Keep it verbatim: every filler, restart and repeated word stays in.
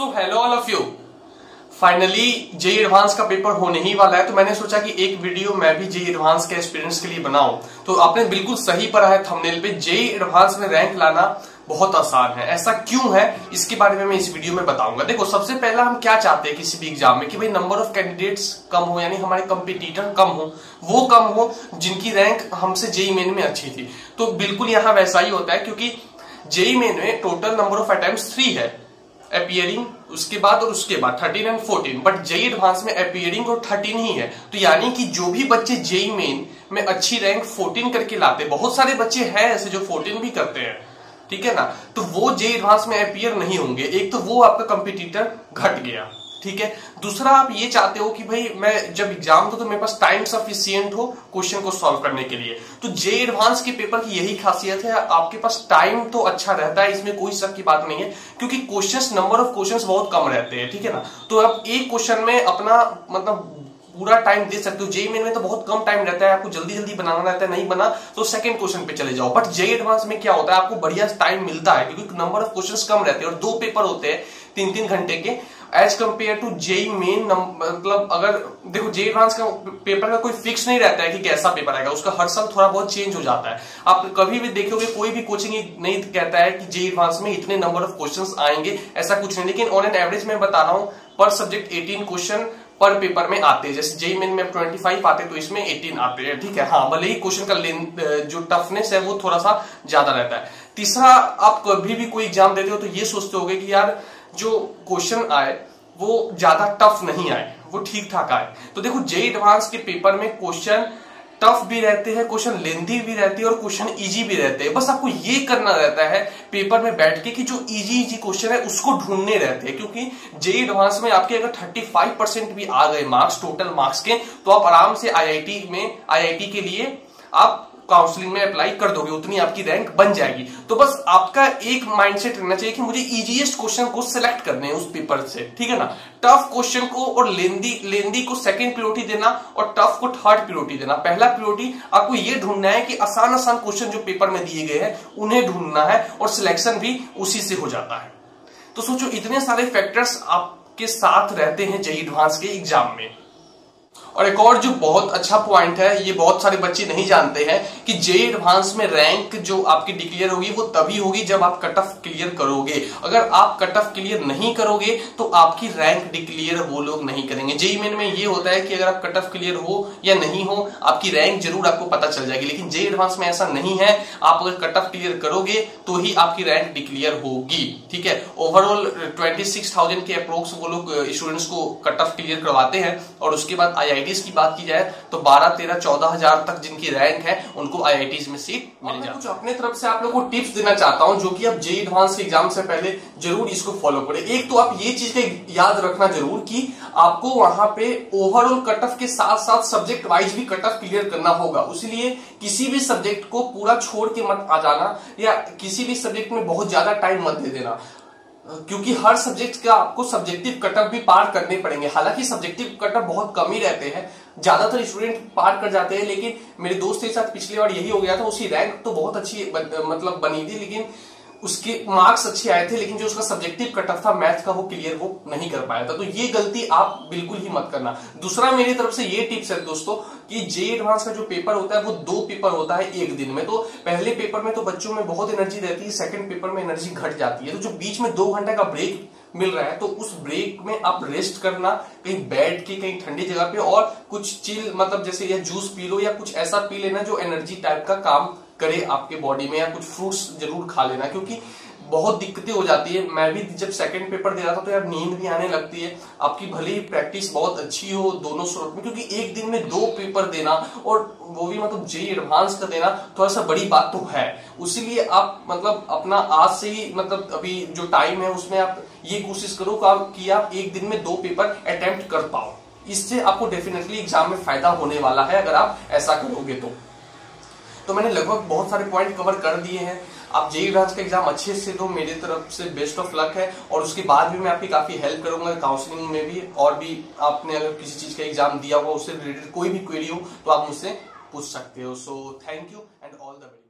So hello all of you. Finally JEE advanced का paper होने ही वाला है, तो मैंने सोचा कि एक वीडियो मैं भी जेई एडवांस के एक्सपीरियंस के लिए बनाऊं। तो आपने बिल्कुल सही पढ़ा है थंबनेल पे, जेई एडवांस में रैंक लाना बहुत आसान है। ऐसा क्यों है इसके बारे में मैं इस वीडियो में बताऊंगा। देखो, सबसे पहला हम क्या चाहते हैं किसी भी एग्जाम में कि भाई नंबर ऑफ कैंडिडेट्स कम हो, यानी हमारे कंपटीटर कम हो, वो कम हो जिनकी रैंक हमसे जेई मेन में अच्छी थी। तो बिल्कुल यहाँ वैसा ही होता है, क्योंकि जेई मेन में total number of attempts three है, अपीयरिंग उसके बाद और उसके बाद thirteen and fourteen, but JEE advanced में अपीयरिंग और थर्टीन ही है। तो यानी कि जो भी बच्चे जेई मेन में अच्छी रैंक फोर्टीन करके लाते, बहुत सारे बच्चे हैं ऐसे जो फोर्टीन भी करते हैं, ठीक है ना, तो वो जेई एडवांस में अपीयर नहीं होंगे। एक तो वो आपका कंपटीटर घट गया, ठीक है। दूसरा, आप ये चाहते हो कि भाई मैं जब एग्जाम दो तो मेरे पास टाइम सफिशिएंट हो क्वेश्चन को सॉल्व करने के लिए। तो जेई एडवांस के पेपर की यही खासियत है, आपके पास टाइम तो अच्छा रहता है, इसमें कोई शक की बात नहीं है, क्योंकि क्वेश्चंस, नंबर ऑफ क्वेश्चंस बहुत कम रहते हैं, ठीक है ना। तो आप एक क्वेश्चन में अपना मतलब पूरा टाइम दे सकते हो। जेई मेन में तो बहुत कम टाइम रहता है, आपको जल्दी जल्दी बनाना रहता है, नहीं बना तो सेकंड क्वेश्चन पे चले जाओ। बट जेई एडवांस में क्या होता है, आपको बढ़िया टाइम मिलता है, क्योंकि नंबर ऑफ क्वेश्चंस कम रहते हैं और दो पेपर होते हैं तीन तीन घंटे के, as compare to JEE main. मतलब अगर देखो, जेई एडवांस का पेपर का कोई फिक्स नहीं रहता है कि कैसा पेपर आएगा, उसका हर साल थोड़ा बहुत चेंज हो जाता है। आप कभी भी देखोगे, कोई भी कोचिंग नहीं कहता है कि जेई एडवांस में इतने नंबर ऑफ क्वेश्चंस आएंगे, ऐसा कुछ नहीं। लेकिन ऑन एन एवरेज में बता रहा हूं, पर सब्जेक्ट एटीन क्वेश्चन पर पेपर में आते हैं। जैसे जेई मेन में ट्वेंटी फाइव आते हैं, तो इसमें एटीन आते हैं, ठीक है। हाँ, भले ही क्वेश्चन का लेंथ, जो टफनेस है वो थोड़ा सा ज्यादा रहता है। तीसरा, आप कभी भी कोई एग्जाम देते हो तो ये सोचते होगे कि यार जो क्वेश्चन आए वो ज्यादा टफ नहीं आए, वो ठीक ठाक आए। तो देखो, जेई एडवांस के पेपर में क्वेश्चन टफ भी रहते हैं, क्वेश्चन लेंथी भी रहती है और क्वेश्चन इजी भी रहते हैं। बस आपको ये करना रहता है पेपर में बैठ के कि जो इजी इजी क्वेश्चन है उसको ढूंढने रहते हैं, क्योंकि जेई एडवांस में आपके अगर थर्टी फाइव परसेंट भी आ गए मार्क्स, टोटल मार्क्स के, तो आप आराम से आईआईटी में, आईआईटी के लिए आप काउंसलिंग में अप्लाई कर दोगे, उतनी आपकी रैंक बन जाएगी। तो बस आपका एक माइंडसेट रहना चाहिए कि मुझे इजीएस्ट क्वेश्चन को सिलेक्ट करने हैं उस पेपर से, ठीक है ना। टफ क्वेश्चन को और लेंदी लेंदी को सेकंड प्रायोरिटी देना और टफ को थर्ड प्रायोरिटी देना। पहला प्रायोरिटी आपको ये ढूंढना है कि आसान आसान क्वेश्चन जो पेपर में दिए गए हैं उन्हें ढूंढना है, और सिलेक्शन भी उसी से हो जाता है। तो सोचो, इतने सारे फैक्टर्स आपके साथ रहते हैं जेई एडवांस के एग्जाम में। और एक और जो बहुत अच्छा पॉइंट है, ये बहुत सारे बच्चे नहीं जानते हैं कि जेई एडवांस में रैंक जो आपकी डिक्लेयर होगी वो तभी होगी जब आप कट ऑफ क्लियर करोगे। अगर आप कट ऑफ क्लियर नहीं करोगे तो आपकी रैंक डिक्लेयर वो लोग नहीं करेंगे। जेई मेन में ये होता है कि अगर आप कट ऑफ क्लियर हो या नहीं हो, आपकी रैंक जरूर आपको पता चल जाएगी। लेकिन जेई एडवांस में ऐसा नहीं है, आप अगर कट ऑफ क्लियर करोगे तो ही आपकी रैंक डिक्लेयर होगी, ठीक है। ओवरऑल ट्वेंटी सिक्स थाउजेंड के अप्रोक्स वो लोग स्टूडेंट्स को कट ऑफ क्लियर करवाते हैं, और उसके बाद आई की बात की जाए तो बारह तेरह चौदह हजार तक जिनकी रैंक है उनको आईआईटीज में सीट मिल जाती है। कुछ अपने तरफ से आप लोगों को टिप्स देना चाहता हूं, जो कि आप जेई एडवांस के एग्जाम से पहले जरूर इसको फॉलो करें। एक तो आप ये चीज का याद रखना जरूर कि आपको वहां पे ओवरऑल कट ऑफ के साथ साथ सब्जेक्ट वाइज भी कट ऑफ क्लियर करना होगा। इसलिए किसी भी सब्जेक्ट को पूरा छोड़ के मत आ जाना, या किसी भी सब्जेक्ट में बहुत ज्यादा टाइम मत दे देना, क्योंकि हर सब्जेक्ट का आपको सब्जेक्टिव कटअप भी पार करने पड़ेंगे। हालांकि सब्जेक्टिव कटअप बहुत कम ही रहते हैं, ज्यादातर स्टूडेंट पार कर जाते हैं, लेकिन मेरे दोस्त के साथ पिछली बार यही हो गया था। उसकी रैंक तो बहुत अच्छी मतलब बनी थी, लेकिन उसके मार्क्स अच्छे आए थे, लेकिन जो उसका सब्जेक्टिव कटअप था मैथ का वो क्लियर वो नहीं कर पाया था। तो ये गलती आप बिल्कुल ही मत करना। दूसरा, मेरी तरफ से ये टिप्स है दोस्तों कि जेई एडवांस का जो पेपर होता है वो दो पेपर होता है एक दिन में। तो पहले पेपर में तो बच्चों में बहुत एनर्जी रहती है, सेकंड पेपर में एनर्जी घट जाती है। तो जो बीच में दो घंटे का ब्रेक मिल रहा है, तो उस ब्रेक में आप रेस्ट करना, कहीं बैठ के कहीं ठंडी जगह पे, और कुछ चिल मतलब जैसे या जूस पी लो या कुछ ऐसा पी लेना जो एनर्जी टाइप का काम करे आपके बॉडी में, या कुछ फ्रूट्स जरूर खा लेना, क्योंकि बहुत दिक्कतें हो जाती है। मैं भी जब सेकंड पेपर दे रहा था तो यार नींद भी आने लगती है। आपकी भले ही प्रैक्टिस बहुत अच्छी हो दोनों स्रोत में, क्योंकि एक दिन में दो पेपर देना और वो भी मतलब जेई एडवांस का देना थोड़ा सा बड़ी बात तो है। उसीलिए आप मतलब अपना आज से ही मतलब अभी जो टाइम है उसमें आप ये कोशिश करो कि आप एक दिन में दो पेपर अटेम्प्ट कर पाओ। इससे आपको डेफिनेटली एग्जाम में फायदा होने वाला है अगर आप ऐसा करोगे तो। तो मैंने लगभग बहुत सारे पॉइंट कवर कर दिए हैं। आप जेई एडवांस का एग्जाम अच्छे से दो, मेरी तरफ से बेस्ट ऑफ लक है। और उसके बाद भी मैं आपकी काफी हेल्प करूंगा काउंसलिंग में भी, और भी आपने अगर किसी चीज का एग्जाम दिया हुआ उससे रिलेटेड कोई भी क्वेरी हो तो आप मुझसे पूछ सकते हो। So thank you and all the best.